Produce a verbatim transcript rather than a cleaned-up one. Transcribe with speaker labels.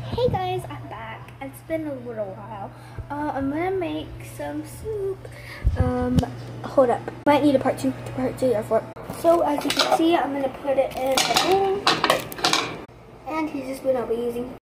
Speaker 1: Hey guys, I'm back. It's been a little while. Uh, I'm gonna make some soup. Um, hold up. Might need a part two, part two, therefore. So as you can see, I'm gonna put it in a bowl. And here's the spoon I'll be using.